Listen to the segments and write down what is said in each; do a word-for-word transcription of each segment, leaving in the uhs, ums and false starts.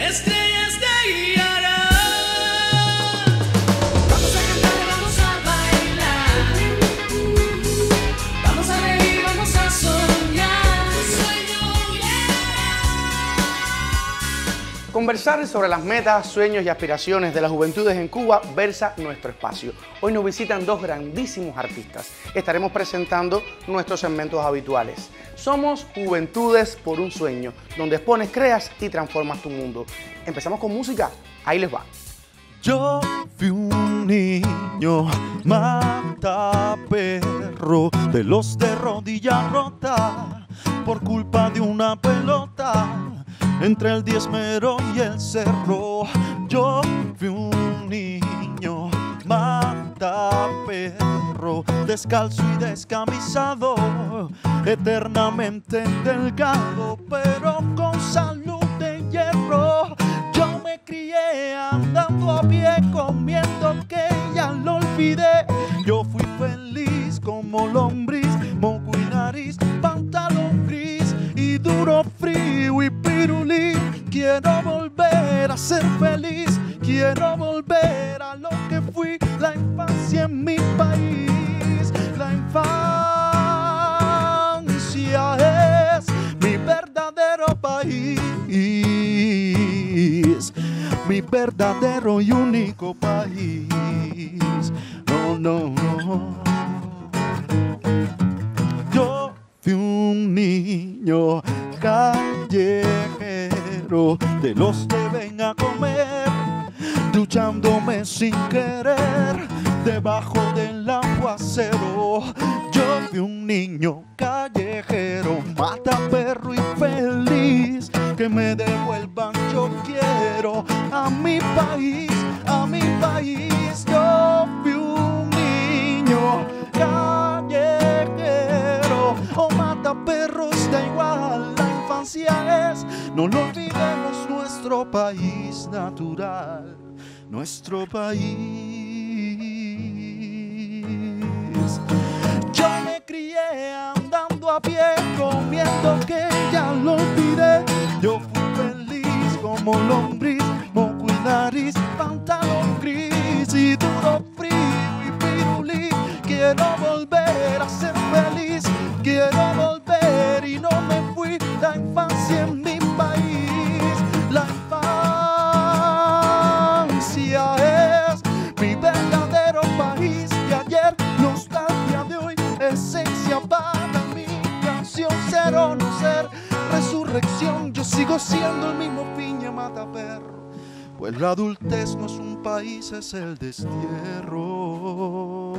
estrellas te guiarán. Vamos a cantar, vamos a bailar, vamos a reír, vamos a soñar. Sueño, yeah. Conversar sobre las metas, sueños y aspiraciones de las juventudes en Cuba versa nuestro espacio. Hoy nos visitan dos grandísimos artistas. Estaremos presentando nuestros segmentos habituales. Somos Juventudes por un Sueño, donde expones, creas y transformas tu mundo. Empezamos con música. Ahí les va. Yo fui un niño mataperro, de los de rodilla rota, por culpa de una pelota, entre el diezmero y el cerro. Yo fui un niño mataperro, descalzo y descamisado, eternamente delgado, pero con salud de hierro. Yo me crié andando a pie, comiendo que ya lo olvidé. Yo fui feliz como lombriz, moco y nariz, pantalón gris y duro frío y pirulí. Quiero volver a ser feliz, quiero volver a lo que fui, la infancia en mi país. La infancia es mi verdadero país, mi verdadero y único país. No, no, no. Yo fui un niño callejero, de los que ven a comer, duchándome sin querer debajo del aguacero. Yo fui un niño callejero, mata perro y feliz, que me devuelvan, yo quiero a mi país, a mi país. Yo fui un niño callejero, o mata perros, da igual, la infancia es, no lo olvidemos, nuestro país natural, nuestro país. Yo me crié andando a pie, comiendo que ya lo olvidé. Yo fui feliz como lombriz, moco y nariz, pantalón gris y duro frío y pirulí. Quiero volver a ser feliz, quiero volver y no me fui. La infancia en mi país, la infancia es mi verdadero país. De ayer, nostalgia de hoy, esencia para mi canción. Ser o no ser, resurrección, yo sigo siendo el mismo piña mata perro, pues la adultez no es un país, es el destierro.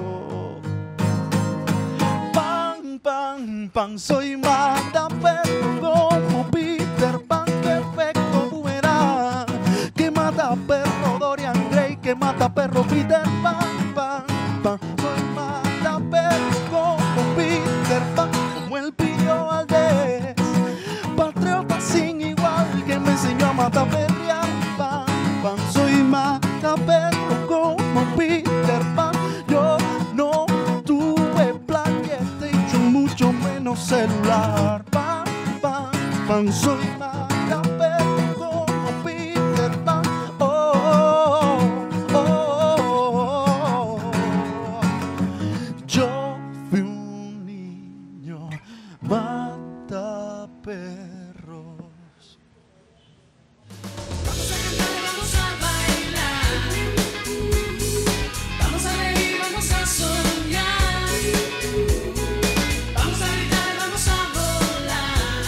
Pan, pan, pan, soy mata perro como Peter Pan, que efecto boomerang, que mata perro Dorian Gray, que mata perro Peter Pan, pan, pan, soy mata perro como Peter Pan, como el pillo Valdés, patriota sin igual, que me enseñó a matar perrear. Pan, pan, soy mata perro como Peter Pan. Yo no tuve plaquete y yo mucho menos celular. Pan, pan, pan, soy mata perro como Peter Pan. Oh, oh, oh, oh. Yo fui un niño mata perros. Vamos a cantar, vamos a bailar, vamos a reír, vamos a soñar. Vamos a gritar, vamos a volar.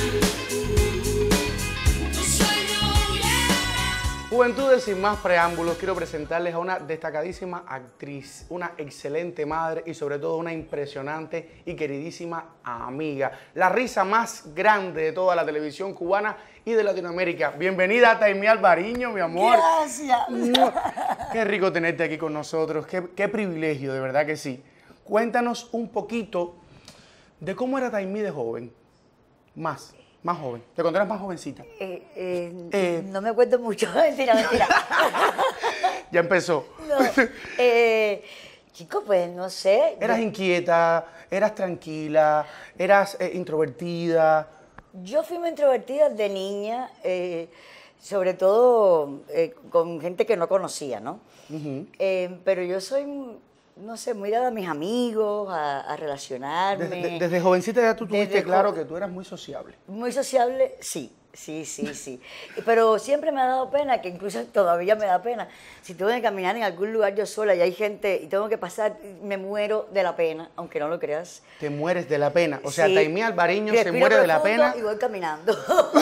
Tu sueño, yeah. Juventudes, sin más preámbulos, quiero presentarles a una destacadísima actriz, una excelente madre y sobre todo una impresionante y queridísima amiga. La risa más grande de toda la televisión cubana y de Latinoamérica. Bienvenida, Taimí Alvariño, mi amor. Gracias. Qué rico tenerte aquí con nosotros, qué, qué privilegio, de verdad que sí. Cuéntanos un poquito de cómo era Taimí de joven, más, más joven. Te contarás más jovencita. Eh, eh, Eh. no me acuerdo mucho, mentira, mentira. Ya empezó. No, eh, chico, pues no sé. ¿Eras yo, inquieta? ¿Eras tranquila? ¿Eras eh, introvertida? yo fui muy introvertida de niña. Eh, sobre todo eh, con gente que no conocía, ¿no? Ujú. Eh, pero yo soy, no sé, muy dada a mis amigos, a, a relacionarme. Desde, desde jovencita ya tú tuviste Desde claro jo- que tú eras muy sociable. Muy sociable, sí, sí, sí, sí. Pero siempre me ha dado pena, que incluso todavía me da pena. Si tengo que caminar en algún lugar yo sola y hay gente y tengo que pasar, me muero de la pena, aunque no lo creas. Te mueres de la pena. O sea, Sí. Taimí Alvariño se Respiro muere de la profundo pena. y voy caminando.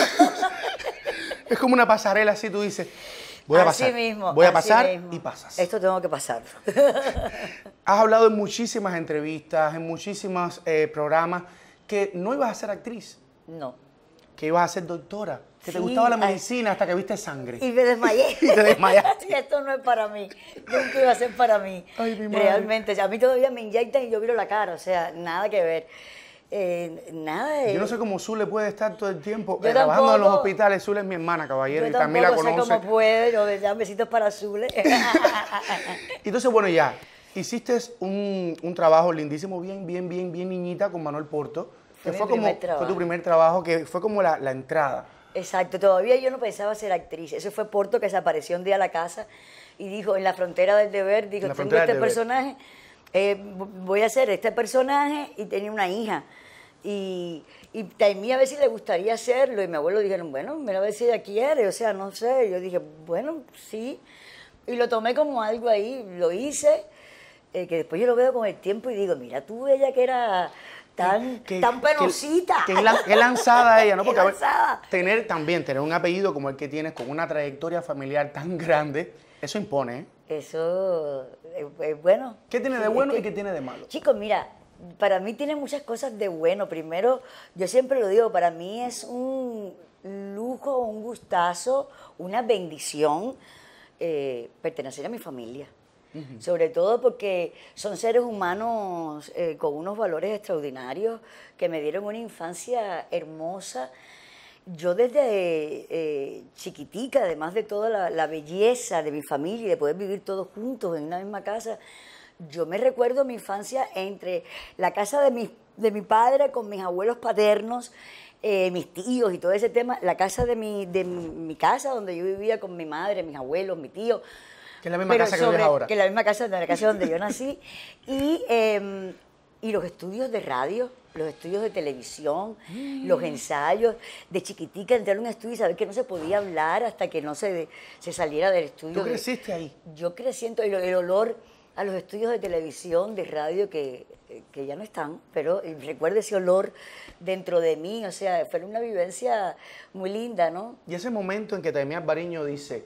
Es como una pasarela así, tú dices, voy a Así pasar, mismo, voy a así pasar mismo. y pasas. Esto tengo que pasar. Has hablado en muchísimas entrevistas, en muchísimos eh, programas, que no ibas a ser actriz, No. que ibas a ser doctora, que te Sí, gustaba la ay. medicina hasta que viste sangre. Y me desmayé. Y te desmayaste. Esto no es para mí. Nunca iba a ser para mí. Ay, mi madre. Realmente. O sea, a mí todavía me inyectan y yo viro la cara. O sea, nada que ver. Eh, nada de... Yo no sé cómo Zule puede estar todo el tiempo Yo eh, trabajando en los tampoco. hospitales. Zule es mi hermana, caballero, Yo y también la tampoco sé conoce. cómo puede. Yo ya besitos para Zule. Entonces, bueno, ya, hiciste un, un trabajo lindísimo, bien, bien, bien, bien niñita con Manuel Porto, que Fue mi fue, como, primer fue trabajo. tu primer trabajo, que fue como la, la entrada. Exacto, todavía yo no pensaba ser actriz. Eso fue Porto, que se apareció un día a la casa y dijo, en la frontera del deber, dijo, En la tengo frontera este del deber. personaje, eh, voy a hacer este personaje, y tenía una hija. Y, y Taimí a ver si le gustaría hacerlo, y mi abuelo dijeron, bueno, mira a ver si ella quiere, o sea, no sé. Yo dije, bueno, sí. Y lo tomé como algo ahí, lo hice, eh, que después yo lo veo con el tiempo y digo, mira tú, ella que era tan, Que- tan que- penosita. Que, lan- que lanzada ella, ¿no? Qué Porque a ver, lanzada. tener también, tener un apellido como el que tienes, con una trayectoria familiar tan grande, eso impone, ¿eh? Eso es, es bueno. ¿Qué tiene de Sí, es bueno que- y qué tiene de malo? Chicos, mira, para mí tiene muchas cosas de bueno. Primero, yo siempre lo digo, para mí es un lujo, un gustazo, una bendición eh, pertenecer a mi familia. Sobre todo porque son seres humanos eh, con unos valores extraordinarios que me dieron una infancia hermosa. Yo desde eh, chiquitica, además de toda la, la belleza de mi familia y de poder vivir todos juntos en una misma casa, yo me recuerdo mi infancia entre la casa de mi, de mi padre con mis abuelos paternos, eh, mis tíos y todo ese tema, la casa de mi, de mi casa donde yo vivía con mi madre, mis abuelos, mi tío. Que es la misma Pero casa que sobre- vives ahora. Que es la misma casa, de la casa donde yo nací. Y, eh, y los estudios de radio, los estudios de televisión, los ensayos. De chiquitica entrar a un estudio y saber que no se podía hablar hasta que no se, se saliera del estudio. ¿Tú de- creciste ahí? Yo creciendo, el, el olor a los estudios de televisión, de radio, que, que ya no están, pero recuerdo ese olor dentro de mí. O sea, fue una vivencia muy linda, ¿no? Y ese momento en que Taimí Alvariño dice,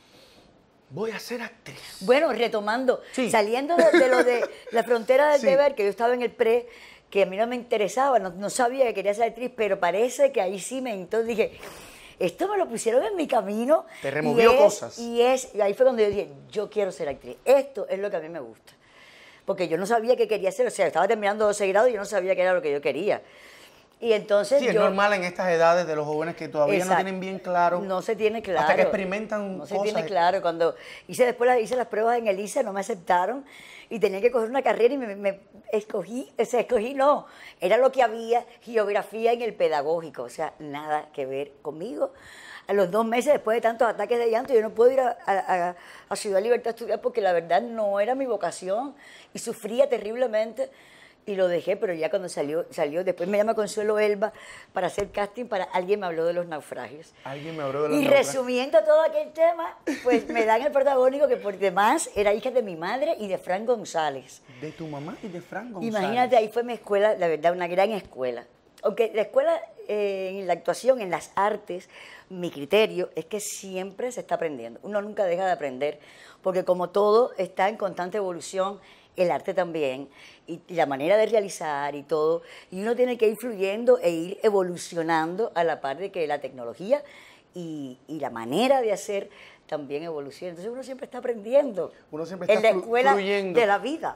voy a ser actriz. Bueno, retomando, Sí. saliendo de, de lo de la frontera del Sí. deber, que yo estaba en el pre, que a mí no me interesaba, no, no sabía que quería ser actriz, pero parece que ahí sí me... Entonces dije, esto me lo pusieron en mi camino. Te y removió es- cosas. Y, es, y ahí fue cuando yo dije, yo quiero ser actriz. Esto es lo que a mí me gusta. Porque yo no sabía qué quería hacer, o sea, estaba terminando doce grados y yo no sabía qué era lo que yo quería. Y entonces Sí, es yo... normal en estas edades de los jóvenes que todavía no Exacto. tienen bien claro. No se tiene claro. Hasta que experimentan No se cosas. tiene claro. Cuando hice después las, hice las pruebas en el I C E, no me aceptaron y tenía que coger una carrera y me, me escogí, o sea, escogí no, era lo que había, geografía en el pedagógico, o sea, nada que ver conmigo. A los dos meses, después de tantos ataques de llanto, yo no puedo ir a, a- a- a Ciudad Libertad a estudiar porque la verdad no era mi vocación y sufría terriblemente. Y lo dejé, pero ya cuando salió, salió, después me llama Consuelo Elba para hacer casting para alguien me habló de los naufragios. Alguien me habló de los Y naufragios. resumiendo todo aquel tema, pues me dan el protagónico que por demás era hija de mi madre y de Fran González. De tu mamá y de Fran González. Imagínate, ahí fue mi escuela, la verdad, una gran escuela. Aunque la escuela eh, en la actuación, en las artes, mi criterio es que siempre se está aprendiendo. Uno nunca deja de aprender, porque como todo está en constante evolución, el arte también, y, y la manera de realizar y todo, y uno tiene que ir fluyendo e ir evolucionando a la par de que la tecnología y, y la manera de hacer también evoluciona. Entonces uno siempre está aprendiendo. Uno siempre en está la flu- escuela fluyendo. de la vida.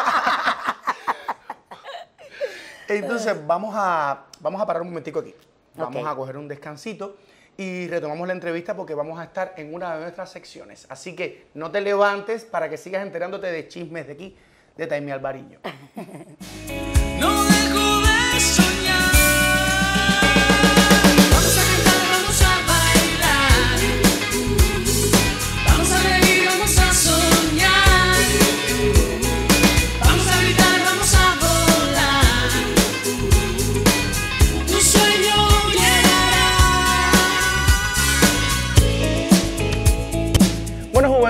Entonces, vamos a, vamos a parar un momentico aquí. Vamos Ok. a coger un descansito y retomamos la entrevista porque vamos a estar en una de nuestras secciones. Así que no te levantes para que sigas enterándote de chismes de aquí, de Taimí Alvariño. No dejo de soñar. Vamos a cantar, vamos a bailar.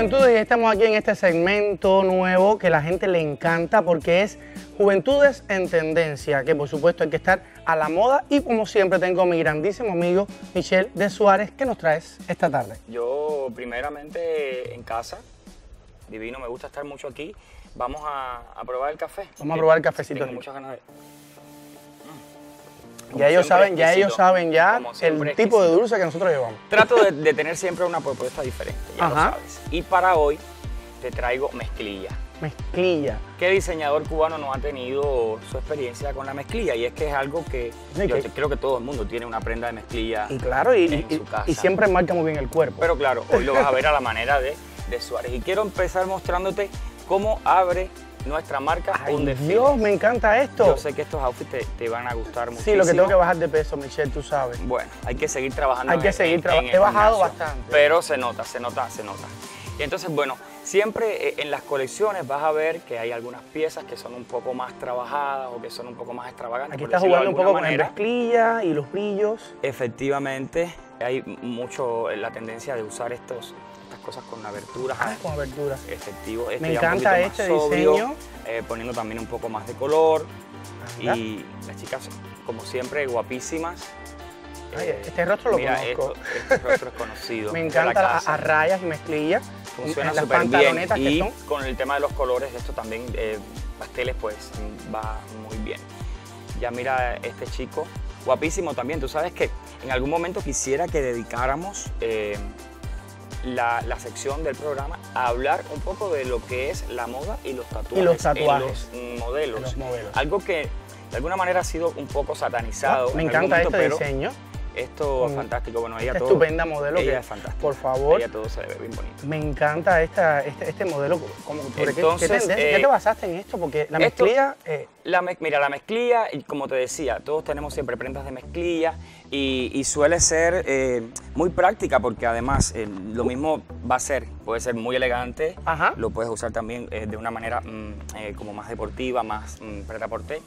Juventudes, y estamos aquí en este segmento nuevo que la gente le encanta porque es Juventudes en Tendencia, que por supuesto hay que estar a la moda, y como siempre tengo a mi grandísimo amigo Michel de Suárez. ¿Qué nos traes esta tarde? Yo primeramente en casa, divino, me gusta estar mucho aquí. Vamos a, a probar el café. Vamos a probar el cafecito. Tengo aquí. muchas ganas de... Ya ellos saben, ya ellos exquisito, saben ya como el siempre tipo de exquisito. dulce que nosotros llevamos. Trato de, de tener siempre una propuesta diferente, ya lo Ajá. sabes. Y para hoy te traigo mezclilla. Mezclilla. ¿Qué diseñador cubano no ha tenido su experiencia con la mezclilla? Y es que es algo que Sí, yo que- te- creo que todo el mundo tiene una prenda de mezclilla Y claro, y, en y- su casa. y siempre marca muy bien el cuerpo. Pero claro, hoy lo vas a ver a la manera de, de Suárez. Y quiero empezar mostrándote cómo abre nuestra marca Ay, Un Desfile. Dios, me encanta esto. Yo sé que estos outfits te, te van a gustar muchísimo. Sí, lo que tengo que bajar de peso, Michelle, tú sabes. Bueno, hay que seguir trabajando. Hay que en- seguir en- traba- en el he bajado gimnasio. bastante. Pero se nota, se nota, se nota. Y entonces, bueno, siempre eh, en las colecciones vas a ver que hay algunas piezas que son un poco más trabajadas o que son un poco más extravagantes. Aquí por está decirlo de jugando un alguna poco con la manera. mezclilla y los brillos. Efectivamente, hay mucho la tendencia de usar estos, estas cosas con aberturas. Ah, con aberturas. Efectivo. Este Me ya un encanta poquito este más sobrio, diseño. eh, poniendo también un poco más de color. Anda. Y las chicas, como siempre, guapísimas. Ay, Eh, este rostro lo mira, conozco. Esto, este rostro es conocido. Me de la encanta a, casa. a rayas y mezclilla. Funciona las súper bien. pantalonetas que Y son. con el tema de los colores, esto también, eh, pasteles, pues va muy bien. Ya mira este chico, guapísimo también. Tú sabes que en algún momento quisiera que dedicáramos eh, la, la sección del programa a hablar un poco de lo que es la moda y los tatuajes, Y los tatuajes. en los modelos. En los modelos. Algo que de alguna manera ha sido un poco satanizado. Me en encanta algún momento, este pero diseño. Esto es Con fantástico. Bueno, ella Esta todo, estupenda modelo ella que, es fantástica. por favor, Ella todo se ve bien bonito. me encanta esta, este, este modelo. Como, ¿sobre qué- Entonces, ¿qué, tendencia? eh, ¿Qué te basaste en esto? Porque la esto- mezclilla... eh, La me- mira, la mezclilla, y como te decía, todos tenemos siempre prendas de mezclilla y, y suele ser eh, muy práctica porque además eh, lo mismo va a ser, puede ser muy elegante, Ajá. lo puedes usar también eh, de una manera mm, eh, como más deportiva, más mm, prêt-à-porter.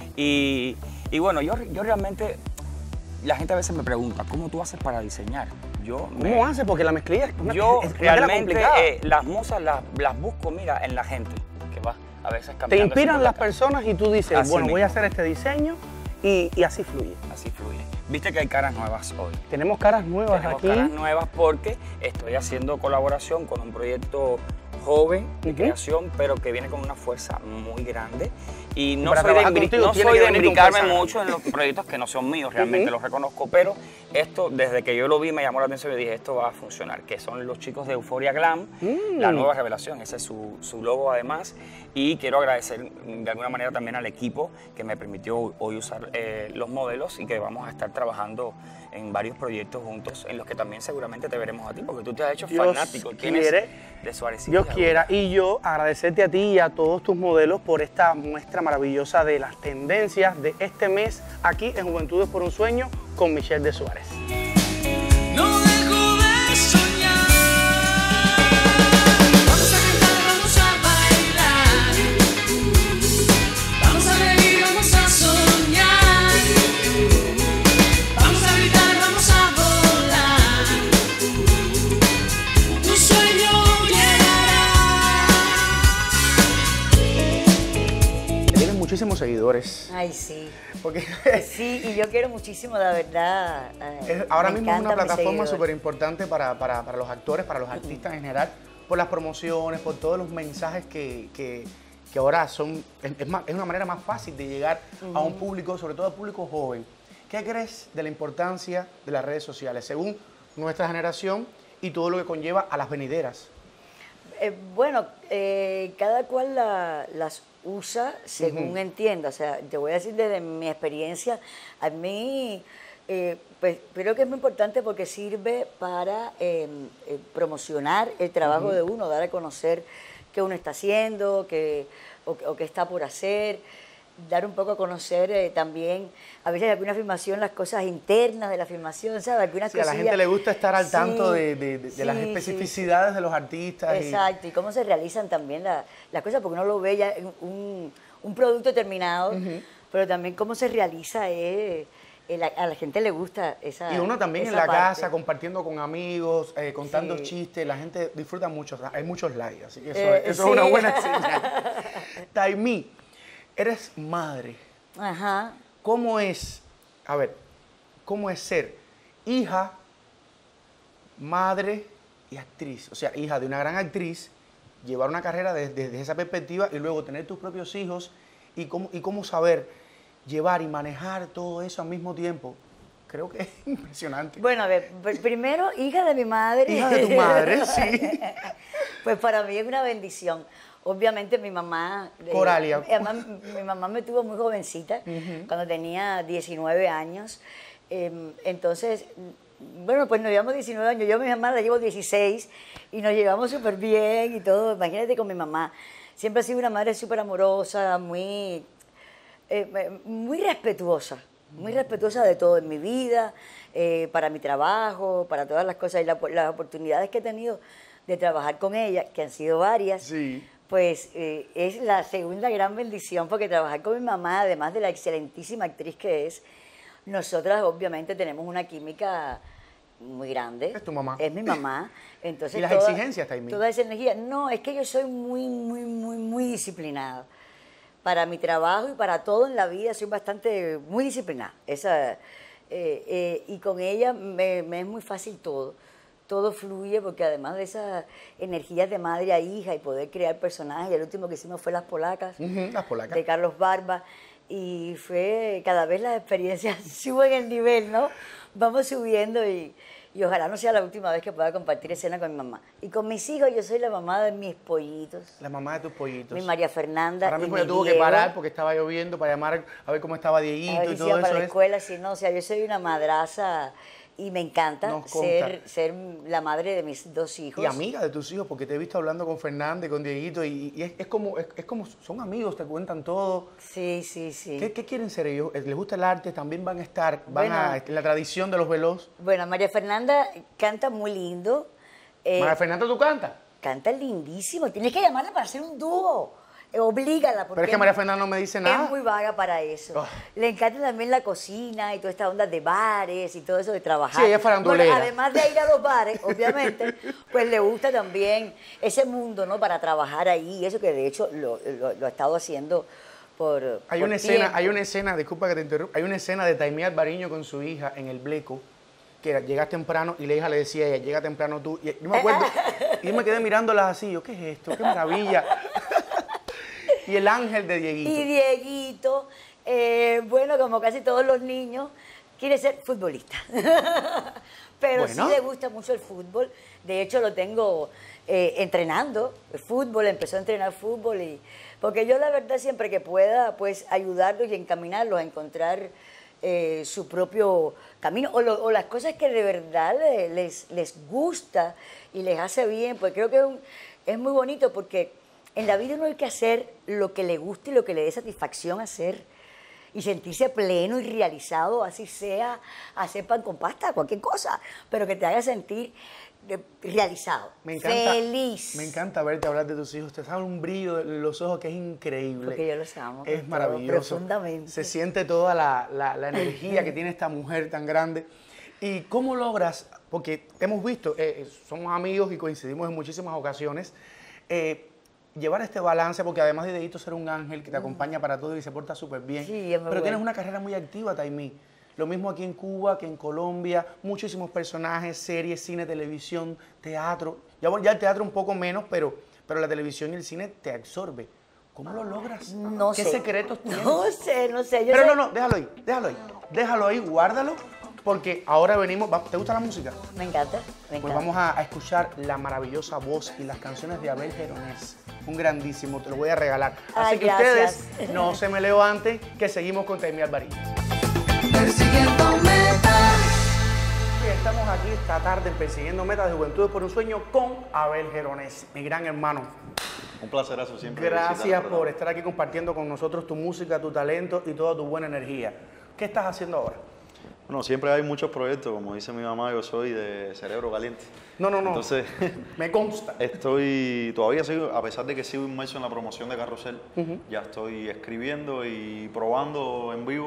Y, y bueno, yo, yo realmente, la gente a veces me pregunta, ¿cómo tú haces para diseñar? Yo me- ¿Cómo haces? Porque la mezclilla es una, yo es una tela realmente complicada. eh, las musas las, las busco, mira, en la gente que va a veces Te cambiando. así inspiran por la las calle. personas y tú dices, Así bueno, voy a mismo. hacer este diseño y, y así fluye. Así fluye. Viste que hay caras nuevas hoy. Tenemos caras nuevas Tenemos aquí. caras nuevas porque estoy haciendo colaboración con un proyecto joven de Ujú. creación, pero que viene con una fuerza muy grande. Y no Para soy de, trabajar embri- contigo no tiene soy que de venir con embricarme fuerza. mucho en los proyectos que no son míos, realmente Ujú. los reconozco, pero esto, desde que yo lo vi, me llamó la atención y dije, esto va a funcionar, que son los chicos de Euphoria Glam, Mm. la nueva revelación, ese es su, su logo además, y quiero agradecer de alguna manera también al equipo que me permitió hoy usar eh, los modelos y que vamos a estar trabajando en varios proyectos juntos, en los que también seguramente te veremos a ti, porque tú te has hecho Dios fanático, tienes quiere, de Suárez. Dios quiera. Y yo agradecerte a ti y a todos tus modelos por esta muestra maravillosa de las tendencias de este mes aquí en Juventudes por un Sueño con Michelle de Suárez. No dejo de soñar. Vamos a cantar, vamos a bailar. Vamos a reír, vamos a soñar. Vamos a gritar, vamos a volar. Tu sueño llegará. Tienes muchísimos seguidores. Ay, sí. Porque Sí, y yo quiero muchísimo, la verdad. eh, es- ahora me mismo es una encantan mis plataforma seguidores. súper importante para, para, para los actores, para los artistas en general, por las promociones, por todos los mensajes que, que, que ahora son, es, es más- es una manera más fácil de llegar a un público, sobre todo al público joven. ¿Qué crees de la importancia de las redes sociales según nuestra generación y todo lo que conlleva a las venideras? Eh, bueno, eh, cada cual la- las usa según Ujú. entienda. O sea, te voy a decir desde mi experiencia, a mí eh, pues, creo que es muy importante porque sirve para eh, eh, promocionar el trabajo de uno, dar a conocer qué uno está haciendo, qué, o, o qué está por hacer, dar un poco a conocer eh, también, a veces alguna filmación, las cosas internas de la filmación, ¿sabes? Algunas Sí, a la cosillas. gente le gusta estar al Sí, tanto de, de- de- de las sí, sí, especificidades de los artistas. y- Exacto, y cómo se realizan también la- las cosas, porque uno lo ve ya en un, un producto terminado, pero también cómo se realiza es, eh, la- a la gente le gusta esa Y uno también en esa la parte. casa, compartiendo con amigos, eh, contando Sí. chistes, la gente disfruta mucho, hay muchos likes, así que eso, Eh, eso sí. es una buena señal. Taimí, eres madre. Ajá. ¿Cómo es, a ver, cómo es ser hija, madre y actriz? O sea, hija de una gran actriz, llevar una carrera desde, desde esa perspectiva y luego tener tus propios hijos y cómo, y cómo saber llevar y manejar todo eso al mismo tiempo. Creo que es impresionante. Bueno, a ver, pr- primero, hija de mi madre. Hija de tu madre, sí. Pues para mí es una bendición. Obviamente mi mamá... eh, Coralia. además, mi mamá me tuvo muy jovencita, cuando tenía diecinueve años. Eh, entonces, bueno, pues nos llevamos diecinueve años. Yo a mi mamá la llevo dieciséis y nos llevamos súper bien y todo. Imagínate con mi mamá. Siempre ha sido una madre súper amorosa, muy, eh, muy respetuosa. Muy respetuosa de todo en mi vida, eh, para mi trabajo, para todas las cosas y la- las oportunidades que he tenido de trabajar con ella, que han sido varias. Sí. Pues eh, es la segunda gran bendición, porque trabajar con mi mamá, además de la excelentísima actriz que es, nosotras obviamente tenemos una química muy grande. Es tu mamá. Es mi mamá. Entonces, ¿Y las toda- exigencias, Taimí? Toda esa energía. No, es que yo soy muy, muy, muy, muy disciplinada. Para mi trabajo y para todo en la vida soy bastante, muy disciplinada. Esa, eh, eh, y con ella me, me es muy fácil todo. Todo fluye porque además de esas energías de madre a hija y poder crear personajes, el último que hicimos fue Las Polacas, Ujú, Las Polacas. de Carlos Barba, y fue cada vez las experiencias suben el nivel, ¿no? Vamos subiendo y, y ojalá no sea la última vez que pueda compartir escena con mi mamá. Y con mis hijos, yo soy la mamá de mis pollitos, La mamá de tus pollitos. mi María Fernanda. Ahora y mismo mi yo tuve que Diego. parar porque estaba lloviendo para llamar a ver cómo estaba A Dieguito ver y si todo iba eso. para la es- escuela, si no, o sea, yo soy una madraza y me encanta Nos consta. ser, ser la madre de mis dos hijos. Y amiga de tus hijos, porque te he visto hablando con Fernanda y con Dieguito y, y es, es como, es, es como, son amigos, te cuentan todo. Sí, sí, sí. ¿Qué, qué quieren ser ellos? ¿Les gusta el arte? ¿También van a estar? ¿Van Bueno. a en la tradición de los veloz? Bueno, María Fernanda canta muy lindo. eh, María Fernanda, ¿tú cantas? Canta lindísimo. Tienes que llamarla para hacer un dúo. Eh, Oblígala. Porque Pero es que María Fernanda no me dice nada. Es muy vaga para eso. Oh. Le encanta también la cocina y toda esta onda de bares y todo eso de trabajar. Sí, ella es farandulera. Bueno, además de ir a los bares, obviamente, pues le gusta también ese mundo, ¿no? Para trabajar ahí. Y eso que de hecho lo, lo- lo ha estado haciendo por Hay por una escena, tiempo. hay una escena, disculpa que te interrumpa, hay una escena de Taimí Alvariño con su hija en el Bleco, que era, llegas temprano y la hija le decía a ella, llega temprano tú. Y yo me acuerdo, y yo me quedé mirándolas así, yo, ¿qué es esto? ¡Qué maravilla! Y el ángel de Dieguito. Y Dieguito, eh, bueno, como casi todos los niños, quiere ser futbolista. Pero Bueno. sí le gusta mucho el fútbol. De hecho, lo tengo eh, entrenando el fútbol, empezó a entrenar fútbol. Y, porque yo la verdad siempre que pueda, pues ayudarlos y encaminarlos a encontrar eh, su propio camino o, lo- o las cosas que de verdad le- les, les gusta y les hace bien. Pues creo que es, un- es muy bonito porque en la vida uno hay que hacer lo que le guste y lo que le dé satisfacción hacer y sentirse pleno y realizado, así sea hacer pan con pasta, cualquier cosa, pero que te haga sentir eh, realizado, Me encanta, feliz. me encanta verte hablar de tus hijos. Te sale un brillo en los ojos que es increíble. Porque yo los amo con Es todo, maravilloso. profundamente. Se siente toda la, la- la energía que tiene esta mujer tan grande. ¿Y cómo logras? Porque hemos visto, eh, somos amigos y coincidimos en muchísimas ocasiones. eh, llevar este balance, porque además de Dedito ser un ángel que te acompaña para todo y se porta súper bien, Sí, es muy pero tienes bueno. una carrera muy activa, Taimí. Lo mismo aquí en Cuba que en Colombia, muchísimos personajes, series, cine, televisión, teatro. Ya, bueno, ya el teatro un poco menos, pero, pero la televisión y el cine te absorbe. ¿Cómo lo logras? No ¿Qué sé. secretos tienes? No sé, no sé. Yo Pero sé- no, no, déjalo ahí, déjalo ahí. Déjalo ahí, guárdalo, porque ahora venimos. va- ¿Te gusta la música? Me encanta, me encanta. Pues vamos a, a escuchar la maravillosa voz y las canciones de Abel Geronés. Un grandísimo, te lo voy a regalar. Así Ay, que gracias. ustedes no se me levanten, que seguimos con Taimí Alvariño. Persiguiendo metas. Y estamos aquí esta tarde en Persiguiendo Metas de Juventud por un Sueño con Abel Geronés, mi gran hermano. Un placerazo siempre. Gracias visitar el por programa. estar aquí compartiendo con nosotros tu música, tu talento y toda tu buena energía. ¿Qué estás haciendo ahora? Bueno, siempre hay muchos proyectos, como dice mi mamá, yo soy de cerebro caliente. No, no, no. Entonces, Me consta. estoy, todavía sigo, a pesar de que sigo inmerso en la promoción de Carrusel, ya estoy escribiendo y probando en vivo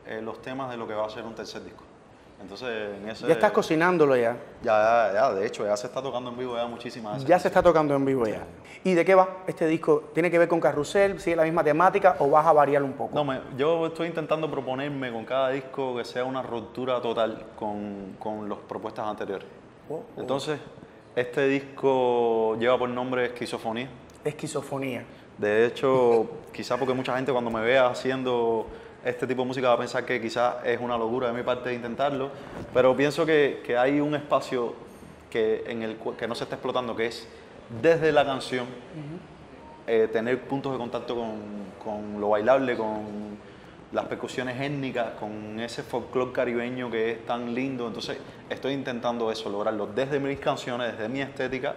eh, los temas de lo que va a ser un tercer disco. Entonces, en ese... Ya estás cocinándolo ya. Ya, ya, ya, de hecho, ya se está tocando en vivo ya muchísimas veces. Ya se está tocando en vivo ya. ¿Y de qué va este disco? ¿Tiene que ver con Carrusel? ¿Sigue la misma temática o vas a variar un poco? No, me, yo estoy intentando proponerme con cada disco que sea una ruptura total con, con las propuestas anteriores. Oh, oh. Entonces, este disco lleva por nombre Esquizofonía. Esquizofonía. De hecho, quizá porque mucha gente cuando me vea haciendo este tipo de música va a pensar que quizás es una locura de mi parte de intentarlo, pero pienso que, que hay un espacio que, en el, que no se está explotando, que es desde la canción, uh-huh. eh, tener puntos de contacto con, con lo bailable, con las percusiones étnicas, con ese folclore caribeño que es tan lindo. Entonces estoy intentando eso, lograrlo desde mis canciones, desde mi estética,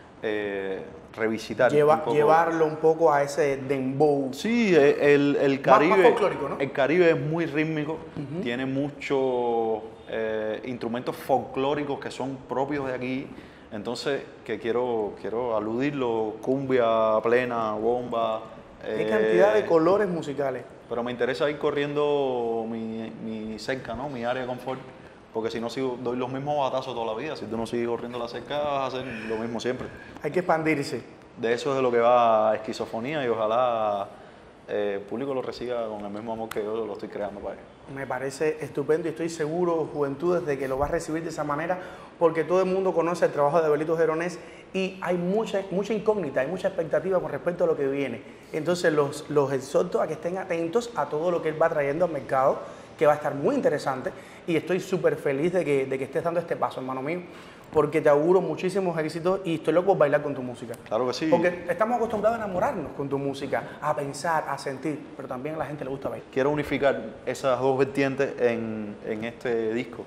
eh, revisitar Lleva, un poco. Llevarlo un poco a ese dembow. Sí, el, el Caribe, más, más folclórico, ¿no? El Caribe es muy rítmico, Uh-huh. tiene muchos eh, instrumentos folclóricos que son propios de aquí, entonces que quiero, quiero aludirlo, cumbia plena, bomba. Qué eh, cantidad de colores musicales. Pero me interesa ir corriendo mi, mi cerca, ¿no? Mi área de confort. Porque si no sigo, doy los mismos batazos toda la vida. Si tú no sigues corriendo la cerca, vas a hacer lo mismo siempre. Hay que expandirse. De eso es de lo que va Esquizofonía y ojalá eh, el público lo reciba con el mismo amor que yo lo estoy creando para él. Me parece estupendo y estoy seguro, Juventudes, de que lo va a recibir de esa manera, porque todo el mundo conoce el trabajo de Abelito Geronés y hay mucha, mucha incógnita, hay mucha expectativa con respecto a lo que viene. Entonces los, los exhorto a que estén atentos a todo lo que él va trayendo al mercado, que va a estar muy interesante, y estoy súper feliz de que, de que estés dando este paso, hermano mío, porque te auguro muchísimos éxitos y estoy loco por bailar con tu música. Claro que sí. Porque estamos acostumbrados a enamorarnos con tu música, a pensar, a sentir, pero también a la gente le gusta bailar. Quiero unificar esas dos vertientes en, en este disco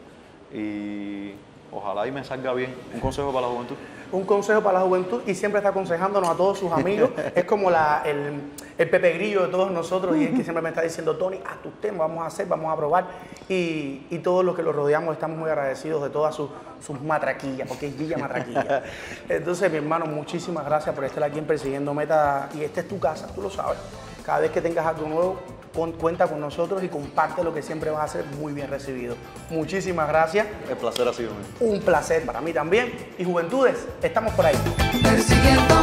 y ojalá y me salga bien. Un consejo para la juventud. Un consejo para la juventud y siempre está aconsejándonos a todos sus amigos. Es como la, el, el Pepe Grillo de todos nosotros y es que siempre me está diciendo, Tony, a tus temas vamos a hacer, vamos a probar. Y, y todos los que lo rodeamos estamos muy agradecidos de todas sus, sus matraquillas, porque es Gilla Matraquilla. Entonces, mi hermano, muchísimas gracias por estar aquí en Persiguiendo Meta. Y esta es tu casa, tú lo sabes. Cada vez que tengas algo nuevo, con, cuenta con nosotros y comparte lo que siempre vas a ser muy bien recibido. Muchísimas gracias. El placer ha sido mío. Un placer para mí también. Y Juventudes, estamos por ahí. Persiguiendo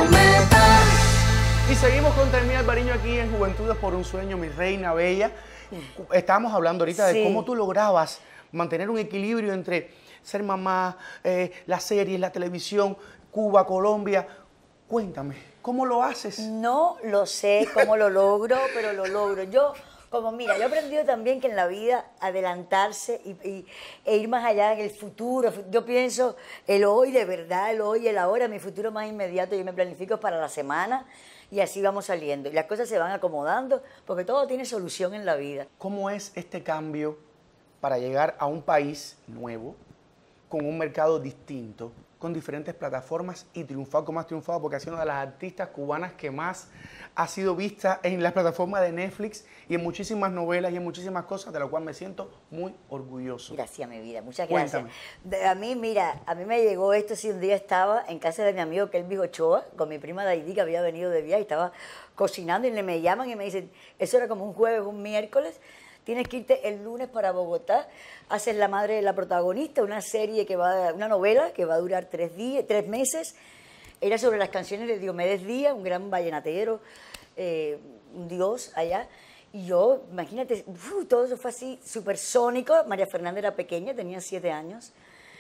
metas. Y seguimos con Termina Alvariño aquí en Juventudes por un Sueño, mi reina bella. Estábamos hablando ahorita de Sí. cómo tú lograbas mantener un equilibrio entre ser mamá, eh, las series, la televisión, Cuba, Colombia. Cuéntame, ¿cómo lo haces? No lo sé cómo lo logro, pero lo logro. Yo, como mira, yo he aprendido también que en la vida adelantarse y, y- e ir más allá en el futuro. Yo pienso el hoy de verdad, el hoy, el ahora, mi futuro más inmediato. Yo me planifico para la semana y así vamos saliendo. Y las cosas se van acomodando porque todo tiene solución en la vida. ¿Cómo es este cambio para llegar a un país nuevo, con un mercado distinto, con diferentes plataformas y triunfar como has triunfado? Porque ha sido una de las artistas cubanas que más ha sido vista en la plataforma de Netflix y en muchísimas novelas y en muchísimas cosas, de lo cual me siento muy orgulloso. Gracias, mi vida, muchas gracias. Cuéntame. De- a mí, mira, a mí me llegó esto si un día estaba en casa de mi amigo Kelvis Ochoa, con mi prima Daidi, que había venido de viaje, y estaba cocinando y le me llaman y me dicen, eso era como un jueves, un miércoles, tienes que irte el lunes para Bogotá, haces La madre de la protagonista, una serie que va, una novela que va a durar tres días, tres meses, era sobre las canciones de Diomedes Díaz, un gran vallenatero, eh, un dios allá. Y yo, imagínate, uf, todo eso fue así, supersónico. María Fernanda era pequeña, tenía siete años.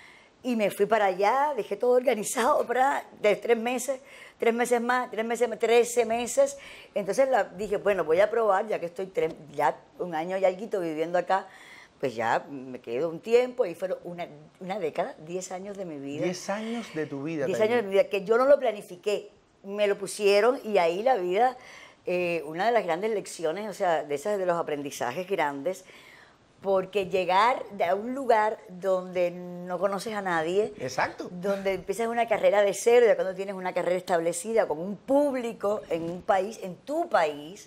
Y me fui para allá, dejé todo organizado para de tres meses, tres meses más, tres meses más, trece meses. Entonces la, dije, bueno, voy a probar, ya que estoy tres, ya un año y algo viviendo acá, pues ya me quedo un tiempo y fueron una, una década, diez años de mi vida. Diez años de tu vida. Diez Taylor. años de mi vida, que yo no lo planifiqué, me lo pusieron y ahí la vida, eh, una de las grandes lecciones, o sea, de esas de los aprendizajes grandes, porque llegar a un lugar donde no conoces a nadie, Exacto. donde empiezas una carrera de cero, ya cuando tienes una carrera establecida con un público en un país, en tu país,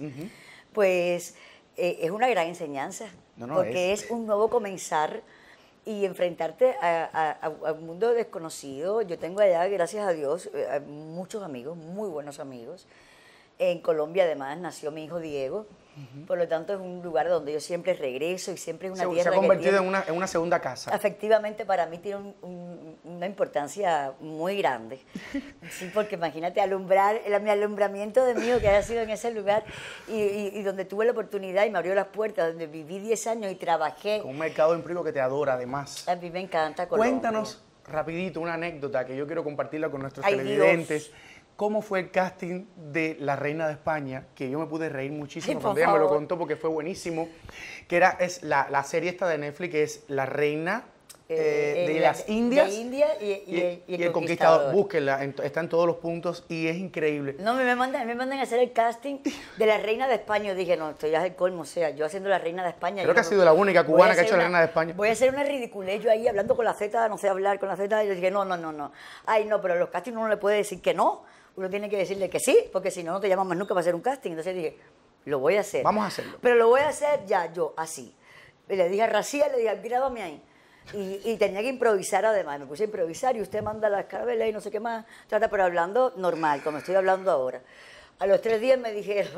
pues eh, es una gran enseñanza, No, no, porque es- es un nuevo comenzar y enfrentarte a, a- a- a un mundo desconocido. Yo tengo allá, gracias a Dios, eh, a muchos amigos, muy buenos amigos. En Colombia además nació mi hijo Diego. Por lo tanto, es un lugar donde yo siempre regreso y siempre es una Se, tierra se ha que convertido tiene- en una, en una segunda casa. Efectivamente, para mí tiene un- un- una importancia muy grande. Sí, porque imagínate alumbrar, el, mi alumbramiento de mío que haya sido en ese lugar y, y- y donde tuve la oportunidad y me abrió las puertas, donde viví diez años y trabajé. Con un mercado empírico que te adora, además. A mí me encanta Colombia. Cuéntanos rapidito una anécdota que yo quiero compartirla con nuestros Ay, televidentes. ¿Cómo fue el casting de La Reina de España? Que yo me pude reír muchísimo Ay, por cuando ella me lo favor. contó porque fue buenísimo. Que era es la, la serie esta de Netflix que es La Reina eh, Eh, de la- las Indias de India y, y- y, y y el el Conquistador. Búsquenla, en- está en todos los puntos y es increíble. No, me mandan, me mandan a hacer el casting de la Reina de España. Yo dije, no, esto ya es el colmo. O sea, yo haciendo la Reina de España. Creo yo que no ha me- sido la única voy a cubana que ha hacer hecho la una- Reina de España. Voy a hacer una ridiculez yo ahí hablando con la Z, no sé hablar con la Z. Y yo dije, no, no, no, no. Ay, no, pero los castings uno no le puede decir que no. Uno tiene que decirle que sí, porque si no, no te llaman más nunca para hacer un casting. Entonces dije, lo voy a hacer. Vamos a hacerlo. Pero lo voy a hacer ya yo, así. Y le dije a Raciel, le dije, grábame ahí. Y, y tenía que improvisar además, me puse a improvisar y usted manda las carabelas y no sé qué más, trata, pero hablando normal, como estoy hablando ahora. A los tres días me dijeron,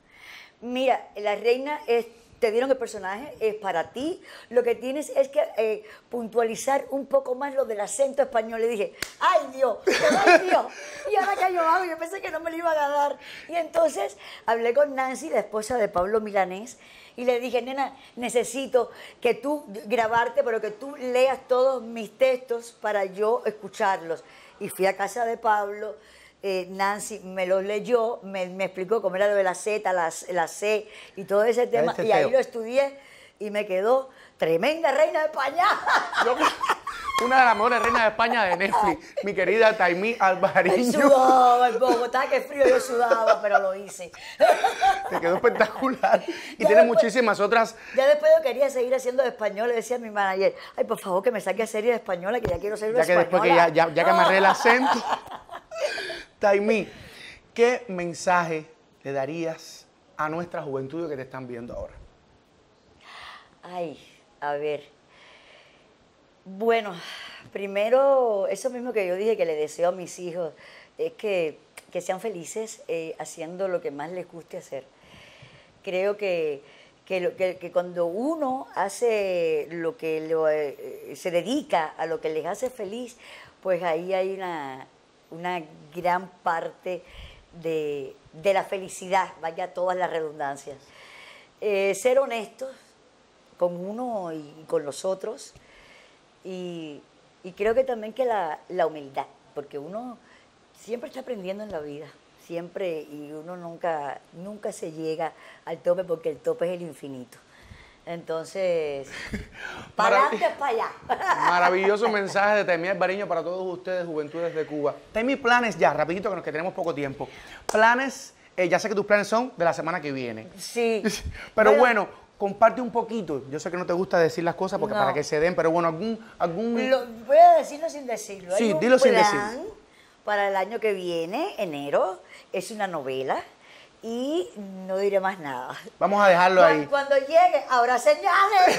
mira, la reina es, te dieron el personaje, es para ti, lo que tienes es que eh, puntualizar un poco más lo del acento español. Le dije, ay Dios, ay Dios, y ahora que yo hago, yo pensé que no me lo iban a dar. Y entonces hablé con Nancy, la esposa de Pablo Milanés, y le dije, nena, necesito que tú grabarte, pero que tú leas todos mis textos para yo escucharlos. Y fui a casa de Pablo, eh, Nancy me los leyó, me, me explicó cómo era lo de la Z, la, la C y todo ese tema, Este y ahí teo. lo estudié y me quedó tremenda reina de España. Yo- una de las mejores reinas de España de Netflix, mi querida Taimí Alvariño. Sudaba en Bogotá, que frío yo sudaba, pero lo hice. Te quedó espectacular. Y Ya tiene después- muchísimas otras. Ya después yo quería seguir haciendo de español, le decía a mi manager, ay, por favor, que me saque a serie de española, que ya quiero ser una Ya que después que ya, ya, ya que amarré el acento. Taimí, ¿qué mensaje le darías a nuestra juventud que te están viendo ahora? Ay, a ver. Bueno, primero, eso mismo que yo dije que le deseo a mis hijos, es que, que sean felices eh, haciendo lo que más les guste hacer. Creo que, que, lo- que- que cuando uno hace lo que lo, eh, se dedica a lo que les hace feliz, pues ahí hay una, una gran parte de, de la felicidad, vaya todas las redundancias. Eh, ser honestos con uno y con los otros. Y, y creo que también que la, la humildad, porque uno siempre está aprendiendo en la vida, siempre, y uno nunca, nunca se llega al tope porque el tope es el infinito. Entonces, para Marav- adelante, para allá. Maravilloso mensaje de Taimí Alvariño para todos ustedes, juventudes de Cuba. Taimí, planes ya, rapidito que nos que tenemos poco tiempo. Planes, eh, ya sé que tus planes son de la semana que viene. Sí. Pero bueno, comparte un poquito. Yo sé que no te gusta decir las cosas porque No. para que se den, pero bueno, algún... algún... Lo- voy a decirlo sin decirlo. Hay Sí, un dilo sin plan decirlo. para el año que viene, enero, es una novela y no diré más nada. Vamos a dejarlo Cuando, ahí. cuando llegue, ahora señales.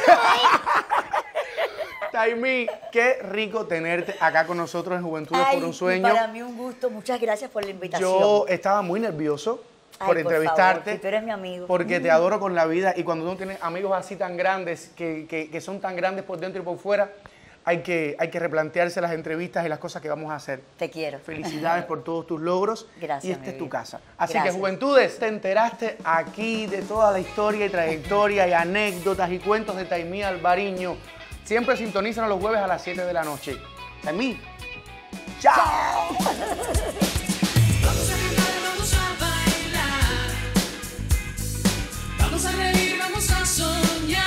Taimí, qué rico tenerte acá con nosotros en Juventudes Ay, por un y Sueño. para mí un gusto. Muchas gracias por la invitación. Yo estaba muy nervioso Ay, por por entrevistarte. favor, que tú eres mi amigo. Porque te adoro con la vida y cuando uno tiene amigos así tan grandes, que, que- que son tan grandes por dentro y por fuera, hay que, hay que replantearse las entrevistas y las cosas que vamos a hacer. Te quiero. Felicidades por todos tus logros. Gracias, y esta mi es tu vida. casa. Así Gracias. que, Juventudes, te enteraste aquí de toda la historia y trayectoria y anécdotas y cuentos de Taimí Alvariño. Siempre sintonízanos los jueves a las siete de la noche. Taimí, ¡chao! Vamos a cantar, vamos a bailar. Vamos a reír, vamos a soñar.